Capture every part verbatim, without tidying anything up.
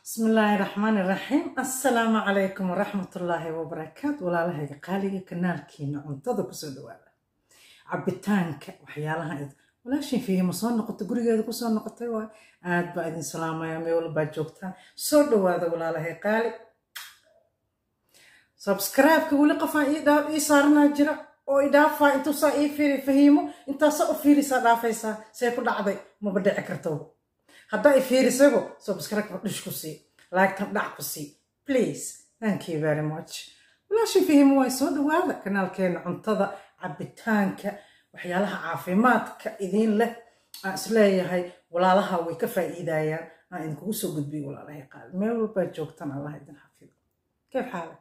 بسم الله الرحمن الرحيم. السلام عليكم ورحمة الله وبركاته. ولا لها قالي كنال كينا عنتظر كسر ولا عبتانك وحيالها إذ ولا شيء فيه مصان نقطة قرية هذا كسر نقطة وا عاد بعدين سلام يا مي ولا بجوكتان صور هذا ولا لها قالي سبسكرايب كقول قفا إذا إيصارنا جرا أو إذا فا أنتو صاي فيري فهيمو أنت صا فيري صار فيسا سيكون عادي ما بدي أكرتو هذا إفيري سبو سبسكرايب مش كسي لايك تبدأ كسي please thank you very much ولا شيء فيه مو يسود وهذا كنال كين عنتظر عبتانك وحيالها عافيماتك إذين له أسلية هاي ولا لها ويكفى إيدايا أنا إنك وسو قد بي ولا لها قال ما هو بجوكتنا الله يدين حفيظ كيف حالك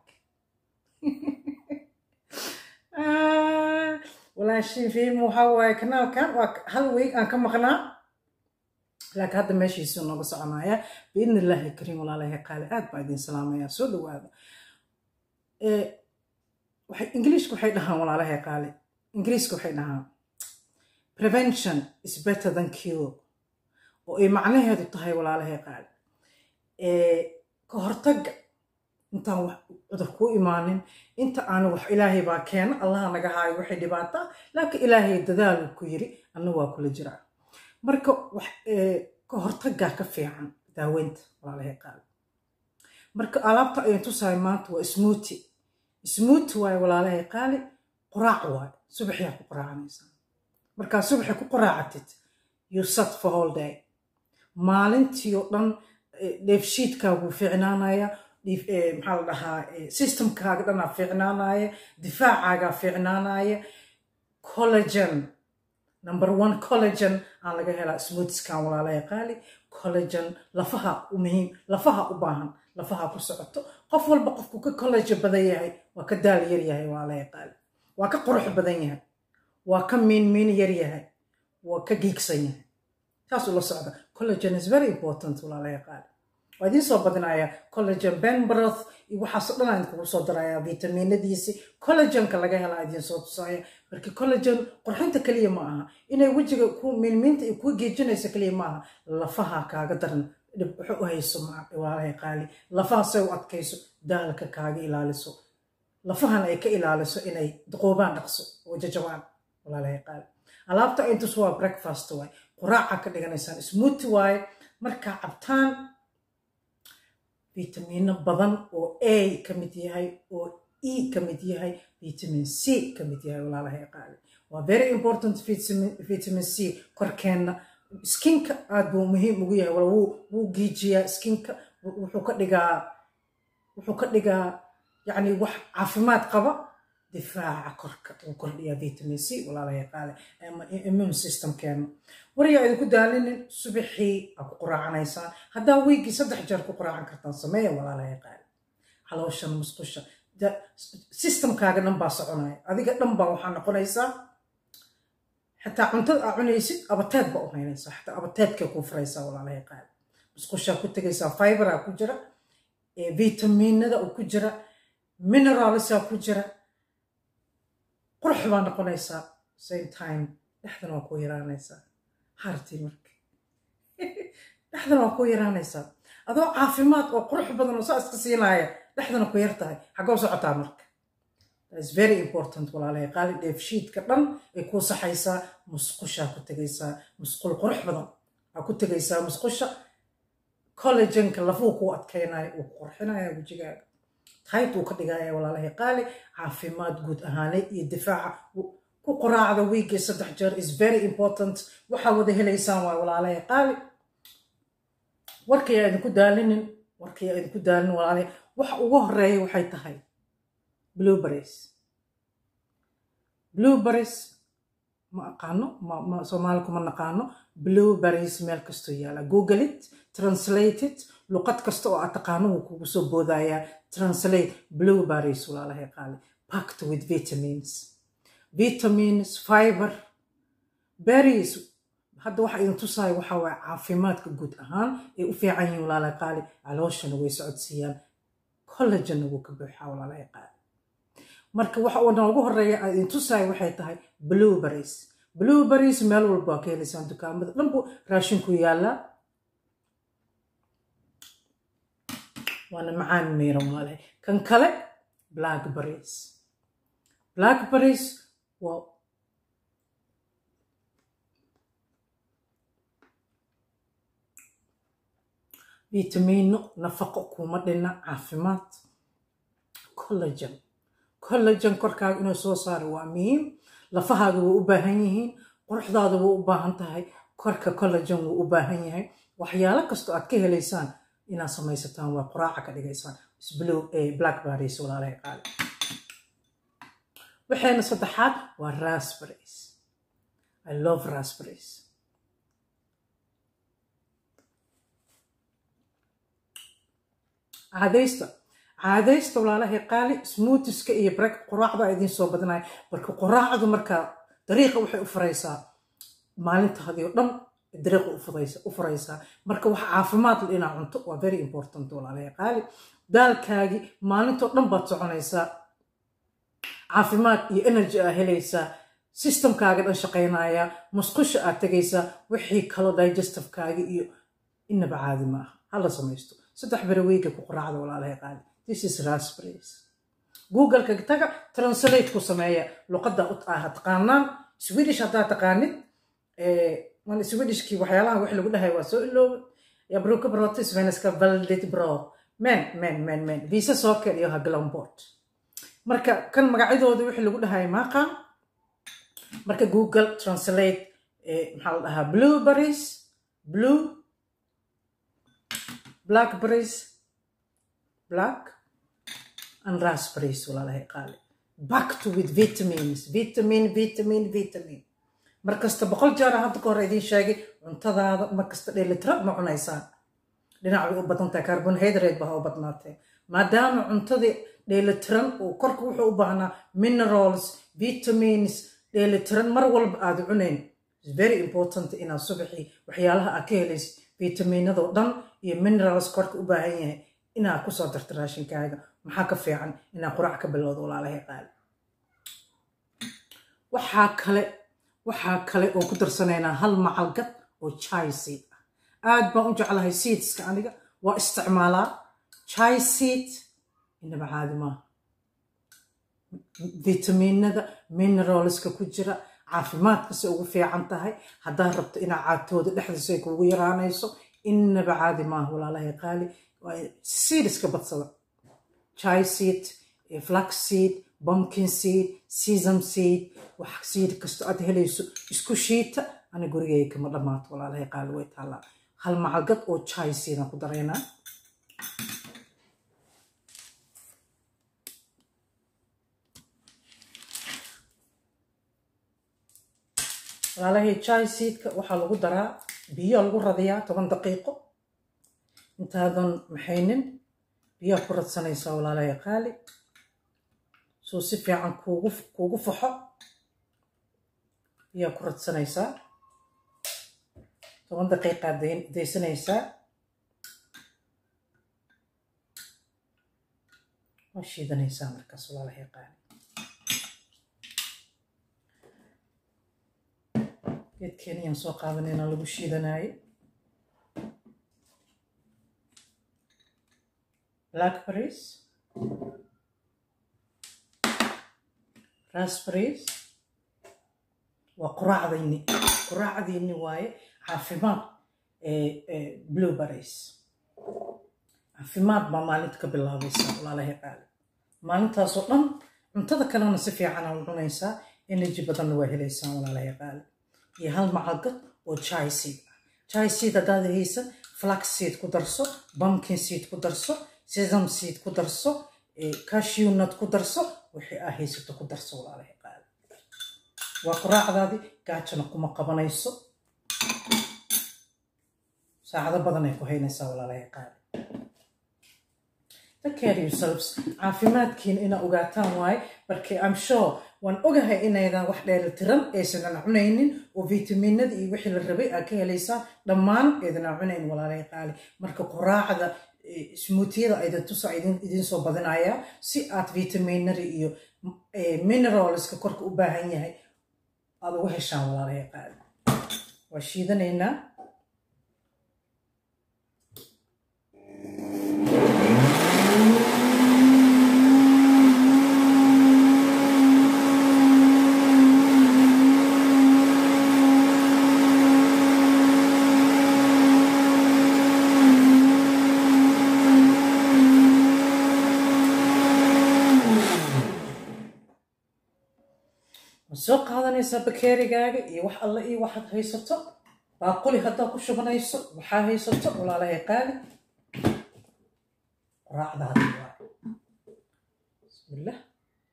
آه ولا شيء فيه مو هو كنال كان هل ويك أنا كم مقنع لكن هذا ماشي يسون نقص عنايا بإذن الله الكريم ولا له قال آد بعدين سلام يا سود وهذا إيه وحي إنجليش كحي لها ولا له قال إنجليش كحي لها prevention is better than cure وإيه معناه هذا الطهي ولا له قال إيه كهرتج أنت عذركوا إيمانين أنت أنا وح إلهي باكين الله نجاهي وحي دباتا لكن إلهي تذال كيري أنه وكل جرا marka wax ee ka hortaga ka fiican daaweynta walaalahay qaal marka alaabta ay tusay maanta waa smoothie smoothie way walaalahay qaal quraac way subaxii ku quraacanaysa marka subaxii ku quraacatid you sat for whole day maalintii oo dhan dheefshiidkaagu fiicnaanaya maxaa la dhahaa systemkaaga dhan fiicnaanaya difaacaaga fiicnaanaya collagen number one collagen aan laga helaa smoothies kan walaalay qaali collagen lafaha u muhiim lafaha u baahan lafaha ku socoto qof walba qofku ka collagen badan yahay waa ka daal yar yahay walaalay qaali waa ka qurux badan yahay waa ka miin miin yar yahay waa ka geegsan yahay taas la socda collagen is very important walaalay qaali waa idin soo badinaya collagen bone broth iyo waxa soo dhanaan ku soo daraya vitaminadiisi collagen ka laga helaa idin soo tusaya markii collagen qurxinta kaliya ma aha inay wajiga ku milminta iyo ku geejinaysa kaliya ma aha lafaha kaaga daran dib wuxuu u hayso ma walaalay qaali lafaha soo adkayso daalka kaaga ilaaliso lafahana ay ka ilaaliso inay duqoobaan dhaqso oo jajabaan walaalay qaali alaabta intu soo breakfast way quraaca ka dhiganaysan smoothie way marka cabtaan فيتامين بدن أو A كميت يهاي أو E كميت يهاي فيتامين C كميت يهاي ولا له قال و very important فيتامين فيتامين C كركنا سكينك أدو مهم وجيه ولا هو هو جيجيا سكينك وحوك دقا وحوك دقا يعني وح عفمات قبا دفاع كرك وكل يا فيتامين C ولا له قال immune system كان وريا إذا كنت دالين صبحي أكو قراءة نيسان هذا ويجي صدح جار كو قراءة كرتان سمية ولا لا يقال على وشان مسقشة ده سيستم كاغا نمبا سعناي هذيك نمبا وحنا قنيسان حتى عنت عنيسي أبتاد بقى هينسا حتى أبتاد كيكون فريسا ولا لا يقال مسقشة كنت جيسا فايبر أكو جرا فيتامين هذا أكو جرا مينرالز أكو جرا قرح وانا قنيسان same time نحن أكو يرانيسان هارتي مرك نحن أكو يرانيسا أذو عافيمات أو قروح بدن وصاص قصينايا نحن أكو يرتاي حقو سعطا مرك that's very important ولا لا قال ديف شيت كدن يكون صحيسا مسقشة كنت جيسا مسقول قروح بدن أكو تجيسا مسقشة كولاجين كلفوك وأتكيناي وقرحنايا وجيجا خايتو كدجايا ولا لا قال عافيمات جود أهاني يدفع ku quraacda weekly saddex jeer is very important waxa wada helaysaan waa walaalay qaali warkay idin ku daalinin warkay idin ku daalin walaalay wax ugu horeeyo waxay tahay blueberries blueberries ma aqaano ma Soomaali kuma naqaano blueberries meel kasto yaala google it translate it luqad kasto oo aad taqaano kugu soo boodaya translate blueberries walaalay qaali packed with vitamins vitamins fiber berries hadda waxa idin tusay waxa waa caafimaadka guud ahaan ee u fiican yihiin walaalahay qaali calooshana way socodsiiyaan collagen ugu ka buuxa walaalahay qaali marka waxa uu noogu horeeya idin tusay waxay tahay blueberries blueberries meel walba ka helaysaan dukaamada dhanbu raashin ku yaala وانا معان ميرا مالهي كان كله بلاك بريز بلاك بريز و فيتامين نفقه كوما دينا عافيمات كولاجين كولاجين كوركاغ inuu soo saaro waa muhiim lafahaaga wuu u baahan yihiin quruxdaada wuu u baahan tahay korka collagen wuu u baahan yahay waxyaalo kasto aad ka helaysaan inaad samaysataan waa quraaca ka dhigaysaan blue eh blackberries walaalahay qaali waxayna saddexaad waa raspberries I love raspberries caadaysta caadaysta walaalahay qaali smoothies-ka iyo break quraacda idin soo badnaay marka quraacdu marka dariiqa waxay u furaysaa maalintaadii oo dhan dariiqa u fudaysa u furaysaa marka wax caafimaad leh inaad cunto waa very important walaalahay qaali daalkaagi maalintoo dhan baad soconaysaa caafimaad iyo energy aad helaysaa systemkaaga dhan shaqaynaya musqusha aad tagaysaa wixii kalo digestive-kaaga iyo inaba caadi maaha hala samaysto saddex bari weeyga ku quraacda walaalahay qaali this is raspberries google ka taga translate ku sameeya luqadda aad taqaanaan swedish hadda taqaanid ee man swedish ki waxyaalaha wax lagu dhahay waa soo iloob ya broke brotis veneska valdet bro men men men men visa soo kaliyo ha glambot marka kan magacidooda wax lagu dhahay maaqa marka google translate ee maxaa la dhahaa blueberries blue blackberries black and raspberries walaalahay qaali backed with vitamins vitamin vitamin vitamin markasta boqol jeer hadda ka hor idin sheegay cuntadaada markasta dheelitiran ma cunaysaan dhinac way u badan tahay carbohydrate baa u badnaatay maadaama cuntadii dheelitiran oo korka wuxuu u baahnaa minerals vitamins dheelitiran mar walba aad cunayn is very important inaad subaxii waxyaalaha aad ka helaysid vitaminada oo dhan iyo minerals korka u baahan yahay inaad ku soo darto raashinkaaga maxaa ka fiican inaad quraac ka bilowdo walaalahay qaali waxaa kale waxaa kale oo ku darsanaynaa hal macalgad oo chai seed ah aad baan u jeclahay seedska aniga waa isticmaalaa chai seed inaba caadi maaha vitaminada mineralska ku jira caafimaadkase ugu fiican tahay haddaad rabto inaad caagtooda dhexdiisa ay kuugu yaraanayso inaba caadi maaha walaalahay qaali seedska badsada chai seed flax seed pumpkin seed sesame seed wax seed kasto aad helayso isku shiita ana gurigayga kama dhamaato walaalahay qaali way taallaa hal macalgad oo chai seed aan ku daraynaa walaalahay chai seedka waxaa lagu daraa biyo lagu radiyaa toban daqiiqo intaadan maxaynin biyo ku radsanaysaa walaalahay qaali soo si fiican kuugu kuugu faxo biyo ku radsanaysaa toban daqiiqa deysanaysaa waa shiidanaysaa markaas walaalahay qaali geedkeena ayaan soo qaadanayna lagu shiidanayo blackberries raspberries waa quraacdayni quraacdayni waaye caafimaad blueberries caafimaad baa maalinta ka bilaabaysaa walaalahay qaali maalintaasoo dhan cuntada kalena si fiican aa cunaysaa energy badanna waa helaysaa walaalahay qaali iyo hal macalgad oo chai seed ah chai seed haddaad haysan flax seed ku darso pumpkin seed ku darso sesame seed ku darso cashew nut ku darso wixii aa haysato ku darso walaalahay qaali waa quraacdaadii gaajana kuma qabanayso saacado badan ay ku haynaysaa walaalahay qaali take care of yourselves caafimaadkiina inaa ogaataan waaye markii I'm sure waan ogahay inaydan wax dheelitiran aysan cunaynin oo vitaminada iyo wixii la rabay aad ka helaysaa dhammaan aydan cunayn walaalahay qaali marka quraacda smoothiyada aydan tusa idin idin soo badinaya si aad vitaminada iyo mineralska korka u baahan yahay aad ugu heshaan walaalahay qaali waa shiidanaynaa qaadanaysaa bakeerigaaga iyo wax alle iyo waxaad haysato baaquli haddaa ku shubanayso waxaa haysato walaalahay qaali raacdaada waa bismillah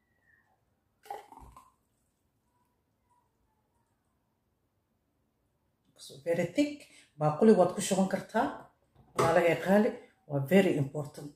very thick baaquli waad ku shuban kartaa walaalahay qaali waa very important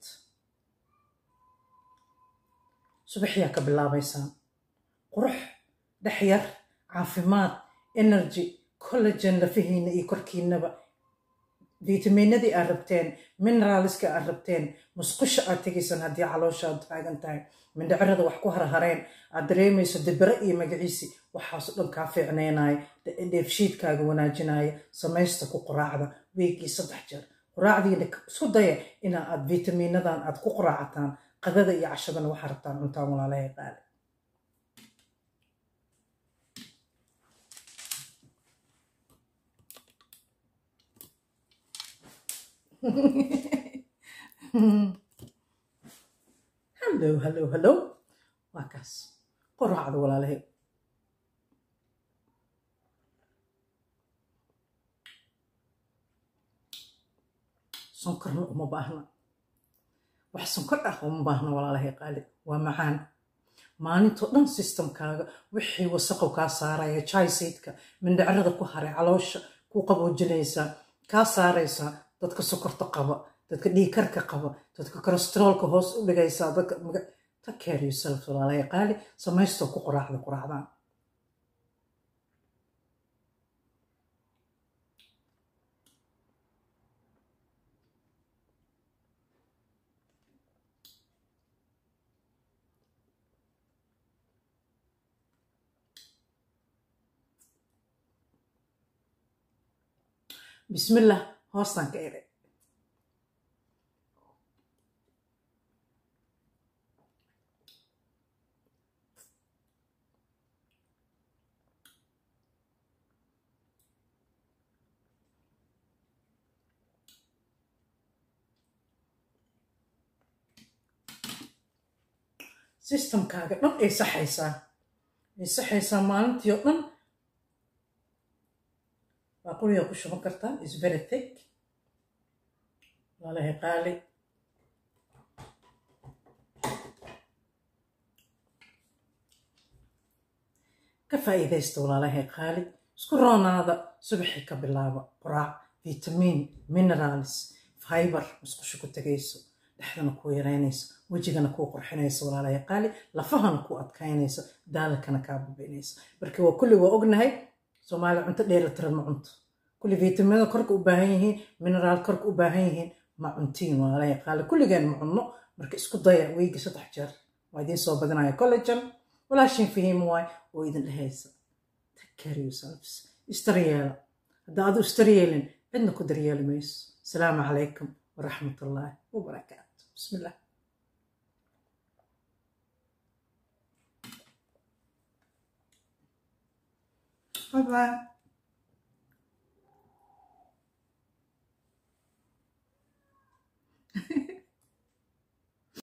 subaxiyaa ka bilaabaysaan qurux dhexyar caafimaad energy collagen lafihiina iyo korkiinaba fitamiinadii aad rabteen mineralska aad rabteen musqusha aad tegaysaan haddii caloosha aad taagan tahay mindhicirada wax ku harhareen aad dareemayso dibire iyo magaciisi waxaasoo dhan kaa fiicnaynaya dheefshiidkaaga wanaajinaya samaysta ku quraacda weegii saddex jeer quraacdiina isku daya inaa aad fitamiinadan aad ku quraacataan qadada iyo cashadana waxaa rabtaan cuntaan walaalahay qaali hello hello hello waa kaas quraacda walaalahay sonkorna uma baahna wax sonkor ah uma baahna walaalahay qaali waa macaan maalintoo dhan systemkaaga wixii wasaqow kaa saaraya jaysaydka mindhicirada ku haray caloosha ku qaboojinaysaa kaa saaraysaa dadka sokorta qaba dadka dhiigkarka qaba dadka kolestaroolka hoos u dhigaysaa dadka take care yourself walaalahay qaali samaystoo ku quraacda quraacdaan bismillah hoostaan ka eray systemkaaga dhan ay saxaysaa ay saxaysaa maalintii oo dhan baaquliyaa ku shuban kartaa is very thick walaalahay qaali ka faa'iidaysta walaalahay qaali isku roonaada subaxii ka bilaaba quraac vitamin minerals fiber musqusho ku tegayso dhexdana kuu yaraynayso wejigana kuu qurxinayso walaalahay qaali lafahana kuu adkaynayso daalakana kaa bubinayso marka waa kulli waa ognahay soomaali cunto dheelitiran ma cunto kulli vitaminada korka u baahan yihiin mineraal korka u baahan yihiin ma cuntiin walaalahay qaali kulligeen ma cunno marka isku daya weegi saddex jeer waa idiin soo badinaya collagen walaashin fahiim waay oo idin dhehaysa take care yourselves istaryeela hadda adu istaryeelin cidna ku daryeeli mayso asalaamu calaykum waraxmatullaahi wabarakaatu bismillah bye bye